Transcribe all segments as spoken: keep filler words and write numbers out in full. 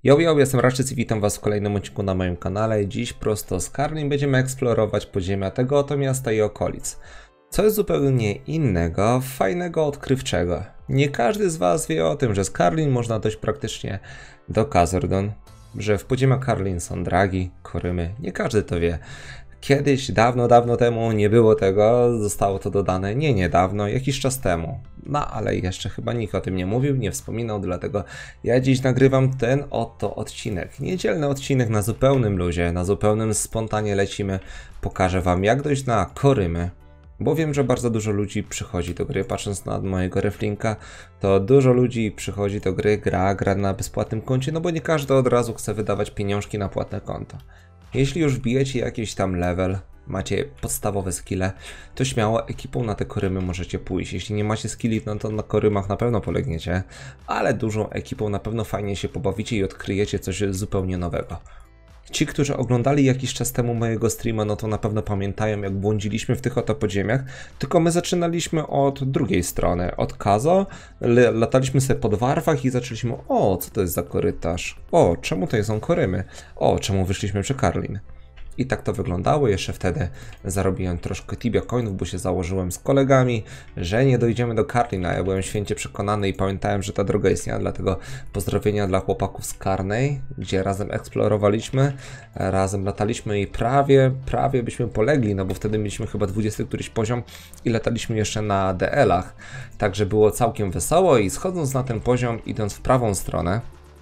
Yo, yo, jestem Raczyc i witam was w kolejnym odcinku na moim kanale. Dziś prosto z Carlin będziemy eksplorować podziemia tego oto miasta i okolic. Co jest zupełnie innego, fajnego, odkrywczego. Nie każdy z was wie o tym, że z Carlin można dojść praktycznie do Kazorgon, że w podziemiach Carlin są dragi, korymy. Nie każdy to wie. Kiedyś, dawno, dawno temu nie było tego, zostało to dodane, nie niedawno, jakiś czas temu. No ale jeszcze chyba nikt o tym nie mówił, nie wspominał, dlatego ja dziś nagrywam ten oto odcinek. Niedzielny odcinek na zupełnym luzie, na zupełnym spontanie lecimy. Pokażę wam, jak dojść na korymy. Bo wiem, że bardzo dużo ludzi przychodzi do gry, patrząc na mojego reflinka, to dużo ludzi przychodzi do gry, gra, gra na bezpłatnym koncie, no bo nie każdy od razu chce wydawać pieniążki na płatne konto. Jeśli już wbijecie jakiś tam level, macie podstawowe skille, to śmiało ekipą na te korymy możecie pójść. Jeśli nie macie skilli, no to na korymach na pewno polegniecie, ale dużą ekipą na pewno fajnie się pobawicie i odkryjecie coś zupełnie nowego. Ci, którzy oglądali jakiś czas temu mojego streama, no to na pewno pamiętają, jak błądziliśmy w tych oto podziemiach, tylko my zaczynaliśmy od drugiej strony, od Kazo, lataliśmy sobie po dwarfach i zaczęliśmy, o, co to jest za korytarz, o, czemu to są korymy, o, czemu wyszliśmy przy Carlin. I tak to wyglądało, jeszcze wtedy zarobiłem troszkę Tibia coinów, bo się założyłem z kolegami, że nie dojdziemy do Carlin, a ja byłem święcie przekonany i pamiętałem, że ta droga istniała, dlatego pozdrowienia dla chłopaków z Carnej, gdzie razem eksplorowaliśmy, razem lataliśmy i prawie, prawie byśmy polegli, no bo wtedy mieliśmy chyba dwudziesty któryś poziom i lataliśmy jeszcze na D L-ach, także było całkiem wesoło i schodząc na ten poziom, idąc w prawą stronę,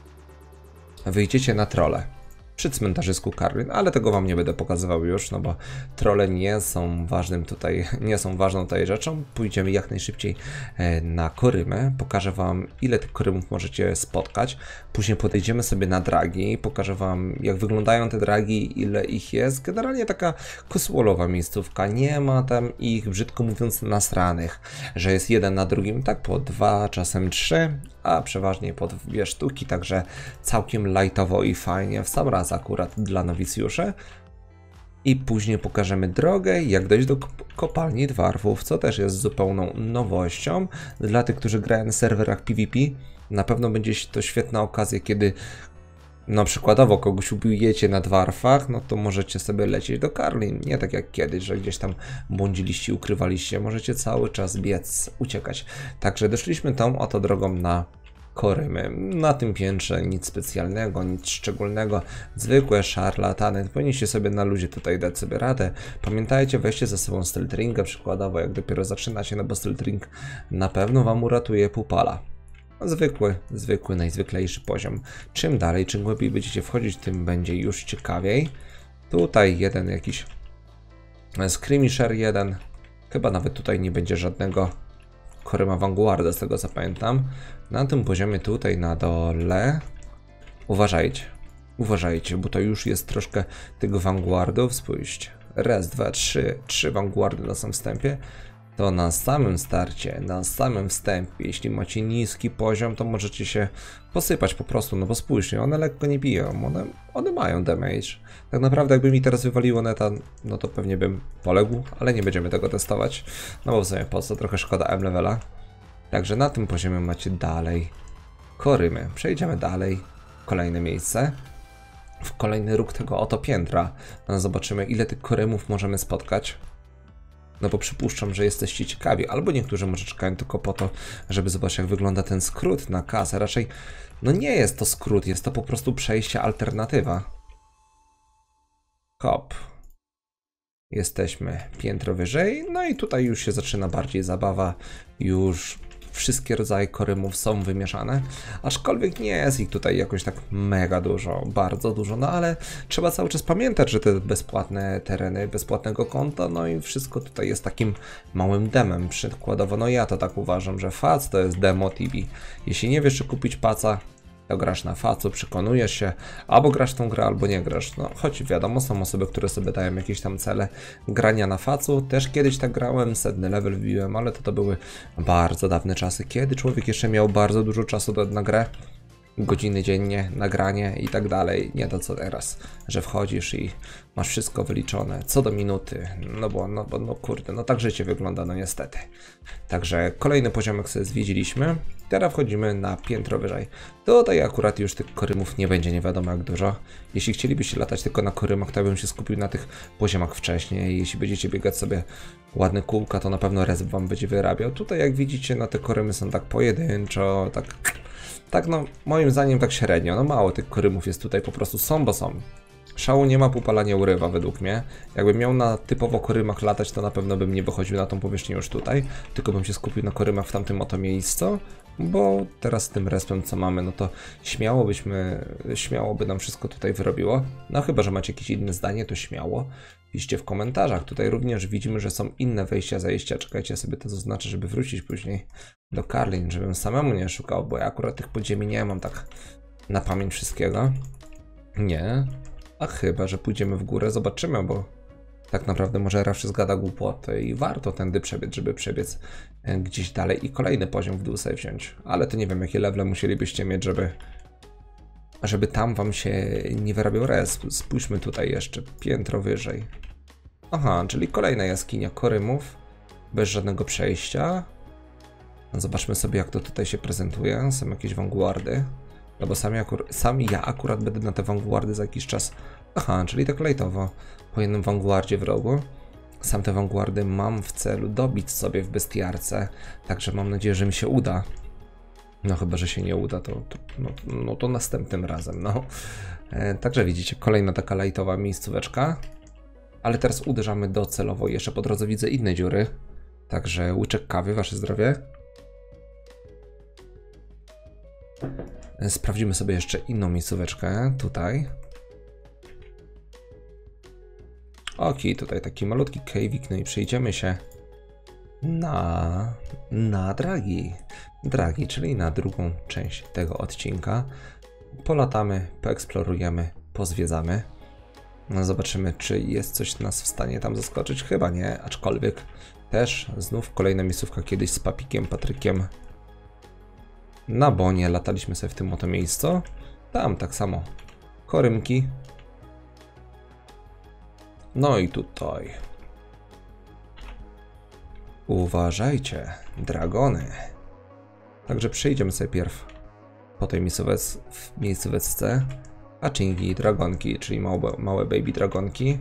wyjdziecie na trole. Przy cmentarzysku Carlin, ale tego wam nie będę pokazywał już, no bo trolle nie są ważnym tutaj, nie są ważną tutaj rzeczą. Pójdziemy jak najszybciej na korymę, pokażę wam, ile tych korymów możecie spotkać. Później podejdziemy sobie na dragi, pokażę wam, jak wyglądają te dragi, ile ich jest. Generalnie taka kosłolowa miejscówka, nie ma tam ich, brzydko mówiąc, nasranych, że jest jeden na drugim, tak po dwa, czasem trzy, a przeważnie po dwie sztuki, także całkiem lightowo i fajnie, w sam raz akurat dla nowicjuszy. I później pokażemy drogę, jak dojść do kopalni dwarfów, co też jest zupełną nowością. Dla tych, którzy grają na serwerach PvP, na pewno będzie to świetna okazja, kiedy no przykładowo kogoś ubijecie na dwarfach, no to możecie sobie lecieć do Carlin. Nie tak jak kiedyś, że gdzieś tam błądziliście, ukrywaliście. Możecie cały czas biec, uciekać. Także doszliśmy tą oto drogą na korymy. Na tym piętrze nic specjalnego, nic szczególnego. Zwykłe szarlatany. Powinniście sobie na luzie tutaj dać sobie radę. Pamiętajcie, weźcie ze sobą stealth ringa, przykładowo jak dopiero zaczynacie, no bo stealth ring na pewno wam uratuje pupala. Zwykły, zwykły, najzwyklejszy poziom. Czym dalej, czym głębiej będziecie wchodzić, tym będzie już ciekawiej. Tutaj jeden jakiś skirmisher jeden. Chyba nawet tutaj nie będzie żadnego koryma Vanguarda, z tego co pamiętam. Na tym poziomie tutaj na dole uważajcie, uważajcie, bo to już jest troszkę tego Vanguardów. Spójrzcie. Raz, dwa, trzy, trzy Vanguardy na samym wstępie. To na samym starcie, na samym wstępie, jeśli macie niski poziom, to możecie się posypać po prostu, no bo spójrzcie, one lekko nie biją, one, one mają damage. Tak naprawdę jakby mi teraz wywaliło neta, no to pewnie bym poległ, ale nie będziemy tego testować, no bo w sumie po co, trochę szkoda M-levela. Także na tym poziomie macie dalej korymy. Przejdziemy dalej, kolejne miejsce. W kolejny róg tego oto piętra, no zobaczymy, ile tych korymów możemy spotkać. No bo przypuszczam, że jesteście ciekawi, albo niektórzy może czekają tylko po to, żeby zobaczyć, jak wygląda ten skrót na kasę. Raczej, no nie jest to skrót, jest to po prostu przejście, alternatywa. Hop. Jesteśmy piętro wyżej, no i tutaj już się zaczyna bardziej zabawa, już wszystkie rodzaje korymów są wymieszane, aczkolwiek nie jest ich tutaj jakoś tak mega dużo, bardzo dużo, no ale trzeba cały czas pamiętać, że te bezpłatne tereny, bezpłatnego konta, no i wszystko tutaj jest takim małym demem. Przykładowo, no ja to tak uważam, że fac to jest demo T V. Jeśli nie wiesz, czy kupić paca, to grasz na facu, przekonujesz się, albo grasz tą grę, albo nie grasz. No choć wiadomo, są osoby, które sobie dają jakieś tam cele grania na facu. Też kiedyś tak grałem, setny level wbiłem, ale to to były bardzo dawne czasy, kiedy człowiek jeszcze miał bardzo dużo czasu do, na grę. godziny dziennie, nagranie i tak dalej. Nie to co teraz, że wchodzisz i masz wszystko wyliczone, co do minuty. No bo, no bo, no kurde, no tak życie wygląda, no niestety. Także kolejny poziomek sobie zwiedziliśmy. Teraz wchodzimy na piętro wyżej. Tutaj akurat już tych korymów nie będzie nie wiadomo jak dużo. Jeśli chcielibyście latać tylko na korymach, to bym się skupił na tych poziomach wcześniej. Jeśli będziecie biegać sobie ładne kółka, to na pewno resp wam będzie wyrabiał. Tutaj jak widzicie, no te korymy są tak pojedynczo, tak... Tak no, moim zdaniem tak średnio, no mało tych korymów jest tutaj, po prostu są, bo są. Szału nie ma, pupala nie urywa według mnie. Jakbym miał na typowo korymach latać, to na pewno bym nie wychodził na tą powierzchnię już tutaj, tylko bym się skupił na korymach w tamtym oto miejscu, bo teraz z tym respem co mamy, no to śmiało byśmy, śmiało by nam wszystko tutaj wyrobiło. No chyba, że macie jakieś inne zdanie, to śmiało piszcie w komentarzach. Tutaj również widzimy, że są inne wejścia, zajścia. Czekajcie, sobie to zaznaczę, żeby wrócić później do Carlin, żebym samemu nie szukał, bo ja akurat tych podziemi nie mam tak na pamięć wszystkiego. Nie. A chyba, że pójdziemy w górę, zobaczymy, bo tak naprawdę może Rafszy zgada głupotę i warto tędy przebiec, żeby przebiec gdzieś dalej i kolejny poziom w dół sobie wziąć. Ale to nie wiem, jakie levele musielibyście mieć, żeby żeby tam wam się nie wyrabiał resp. Spójrzmy tutaj jeszcze, piętro wyżej. Aha, czyli kolejna jaskinia korymów, bez żadnego przejścia. Zobaczmy sobie, jak to tutaj się prezentuje. Są jakieś vanguardy. No bo sam ja, sam ja akurat będę na te vanguardy za jakiś czas. Aha, czyli tak lightowo. Po jednym vanguardzie w rogu. Sam te vanguardy mam w celu dobić sobie w bestiarce. Także mam nadzieję, że mi się uda. No chyba, że się nie uda, to, to, no, no to następnym razem, no. E, także widzicie, kolejna taka lightowa miejscóweczka. Ale teraz uderzamy docelowo. Jeszcze po drodze widzę inne dziury. Także łyczek kawy, wasze zdrowie. Sprawdzimy sobie jeszcze inną miejscóweczkę, tutaj. Okej, tutaj taki malutki cave'ik, no i przejdziemy się na, na dragi. Dragi, czyli na drugą część tego odcinka. Polatamy, poeksplorujemy, pozwiedzamy. No zobaczymy, czy jest coś nas w stanie tam zaskoczyć. Chyba nie, aczkolwiek też znów kolejna miejscówka kiedyś z Papikiem, Patrykiem. Na Bonie lataliśmy sobie w tym oto miejscu. Tam tak samo korymki. No i tutaj. Uważajcie, dragony. Także przejdziemy sobie pierw po tej miejscóweczce. Achingi i dragonki, czyli małe, małe baby dragonki.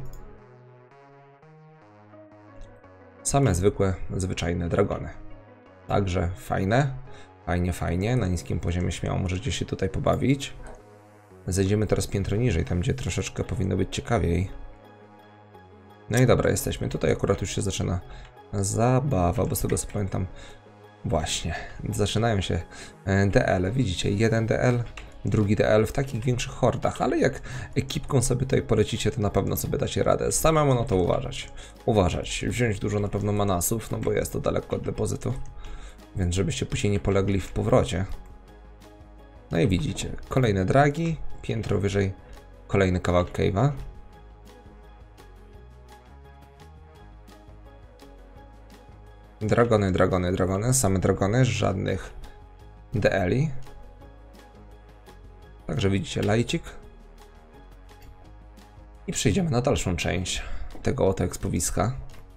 Same zwykłe, zwyczajne dragony. Także fajne. Fajnie, fajnie. Na niskim poziomie śmiało możecie się tutaj pobawić. Zejdziemy teraz piętro niżej, tam gdzie troszeczkę powinno być ciekawiej. No i dobra, jesteśmy. Tutaj akurat już się zaczyna zabawa, bo z tego co pamiętam, właśnie, zaczynają się D L. Widzicie, jeden D L, drugi D L w takich większych hordach, ale jak ekipką sobie tutaj polecicie, to na pewno sobie dacie radę. Samemu no to uważać. Uważać. Wziąć dużo na pewno manasów, no bo jest to daleko od depozytu. Więc żebyście później nie polegli w powrocie. No i widzicie, kolejne dragi, piętro wyżej, kolejny kawałek cave'a. Dragony, dragony, dragony, same dragony, żadnych D L-i. Także widzicie lajcik. I przejdziemy na dalszą część tego oto ekspowiska.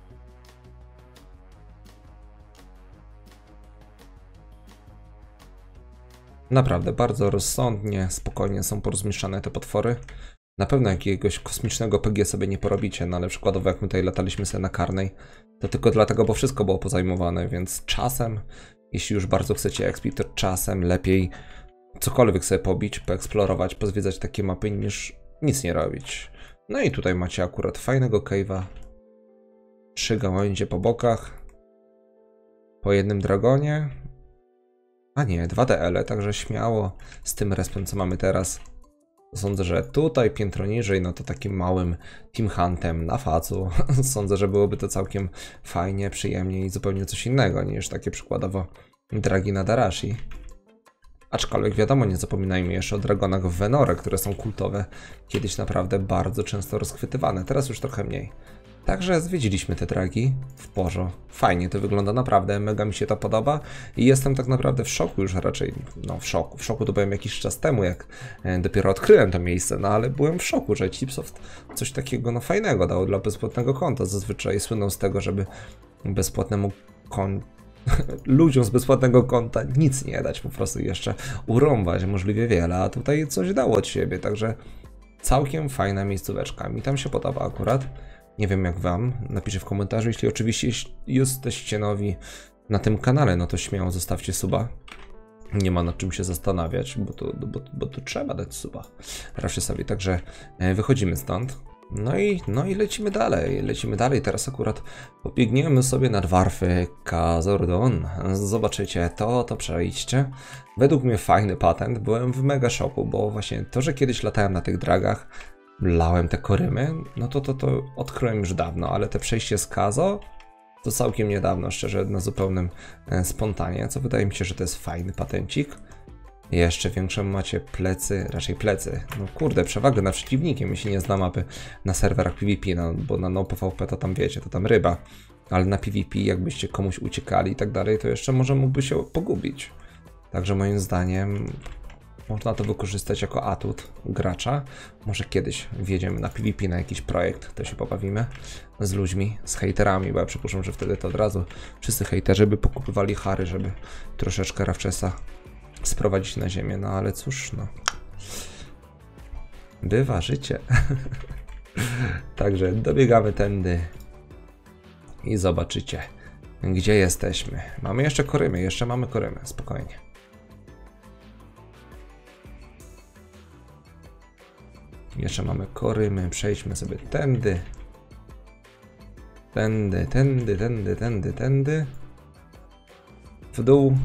Naprawdę bardzo rozsądnie, spokojnie są porozmieszczane te potwory. Na pewno jakiegoś kosmicznego P G sobie nie porobicie, no ale przykładowo jak my tutaj lataliśmy sobie na karnej, to tylko dlatego, bo wszystko było pozajmowane, więc czasem, jeśli już bardzo chcecie expić, to czasem lepiej cokolwiek sobie pobić, poeksplorować, pozwiedzać takie mapy, niż nic nie robić. No i tutaj macie akurat fajnego cave'a. Trzy gałęzie po bokach. Po jednym dragonie. A nie, dwa D L-e, także śmiało z tym respem, co mamy teraz. Sądzę, że tutaj piętro niżej, no to takim małym team huntem na facu. Sądzę, że byłoby to całkiem fajnie, przyjemnie i zupełnie coś innego niż takie przykładowo dragi na Darashi. Aczkolwiek wiadomo, nie zapominajmy jeszcze o dragonach w Venore, które są kultowe, kiedyś naprawdę bardzo często rozchwytywane, teraz już trochę mniej. Także zwiedziliśmy te dragi w porządku. Fajnie to wygląda, naprawdę, mega mi się to podoba i jestem tak naprawdę w szoku już raczej, no w szoku, w szoku to byłem jakiś czas temu, jak dopiero odkryłem to miejsce, no ale byłem w szoku, że Chipsoft coś takiego no fajnego dał dla bezpłatnego konta. Zazwyczaj słyną z tego, żeby bezpłatnemu kontu ludziom z bezpłatnego konta nic nie dać, po prostu jeszcze urąbać możliwie wiele, a tutaj coś dało od siebie, także całkiem fajna miejscóweczka, mi tam się podoba akurat. Nie wiem jak wam, napiszcie w komentarzu, jeśli oczywiście jesteście nowi na tym kanale, no to śmiało zostawcie suba. Nie ma nad czym się zastanawiać, bo to, bo, bo to trzeba dać suba. Raczej sobie, także wychodzimy stąd. No i, no i lecimy dalej, lecimy dalej, teraz akurat pobiegniemy sobie na dwarfy Kazordon. Zobaczycie to, to przejdźcie. Według mnie fajny patent, byłem w mega szoku, bo właśnie to, że kiedyś latałem na tych dragach, lałem te korymy, no to to, to odkryłem już dawno, ale te przejście z Kazo to całkiem niedawno, szczerze, na zupełnym e, spontanie, co wydaje mi się, że to jest fajny patencik. Jeszcze większe macie plecy, raczej plecy, no kurde, przewagę nad przeciwnikiem, jeśli nie zna mapy na serwerach PvP, no, bo na no PvP to tam wiecie, to tam ryba, ale na PvP jakbyście komuś uciekali i tak dalej, to jeszcze może mógłby się pogubić. Także moim zdaniem można to wykorzystać jako atut gracza. Może kiedyś wjedziemy na PvP, na jakiś projekt, to się pobawimy z ludźmi, z hejterami, bo ja przypuszczam, że wtedy to od razu wszyscy hejterzy by pokupywali hary, żeby troszeczkę Rawczesa sprowadzić na ziemię, no ale cóż, no. Bywa życie. Także dobiegamy tędy i zobaczycie, gdzie jesteśmy. Mamy jeszcze korymy, jeszcze mamy korymy, spokojnie. Jeszcze mamy korymy, przejdźmy sobie tędy. Tędy, tędy, tędy, tędy, tędy. W dół.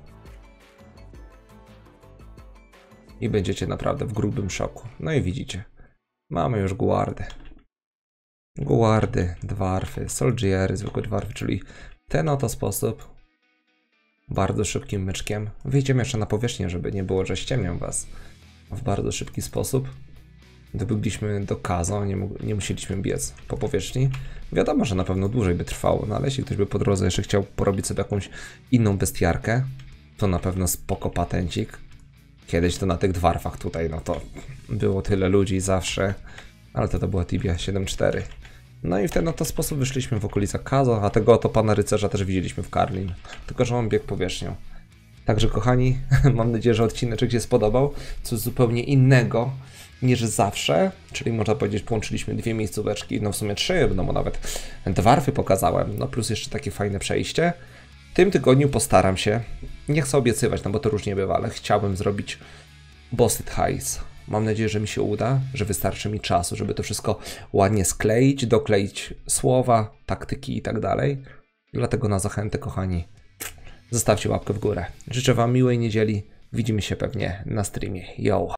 I będziecie naprawdę w grubym szoku. No i widzicie, mamy już guardy. Guardy, dwarfy, soldziery, zwykłe dwarfy, czyli ten oto sposób. Bardzo szybkim myczkiem. Wyjdziemy jeszcze na powierzchnię, żeby nie było, że ściemniam was. W bardzo szybki sposób. Dobiegliśmy do Kazo, nie, nie musieliśmy biec po powierzchni. Wiadomo, że na pewno dłużej by trwało, no ale jeśli ktoś by po drodze jeszcze chciał porobić sobie jakąś inną bestiarkę, to na pewno spoko patencik. Kiedyś to na tych dwarfach tutaj, no to było tyle ludzi zawsze, ale to to była Tibia siedem cztery. No i w ten oto sposób wyszliśmy w okolicach Kazo, a tego oto pana rycerza też widzieliśmy w Karlin, tylko że on biegł powierzchnią. Także kochani, mam nadzieję, że odcineczek się spodobał, coś zupełnie innego niż zawsze, czyli można powiedzieć połączyliśmy dwie miejscóweczki, no w sumie trzy, no bo nawet dwarfy pokazałem, no plus jeszcze takie fajne przejście. W tym tygodniu postaram się, nie chcę obiecywać, no bo to różnie bywa, ale chciałbym zrobić Bossed Heights. Mam nadzieję, że mi się uda, że wystarczy mi czasu, żeby to wszystko ładnie skleić, dokleić słowa, taktyki i tak dalej. Dlatego na zachętę, kochani, zostawcie łapkę w górę. Życzę wam miłej niedzieli, widzimy się pewnie na streamie. Yo!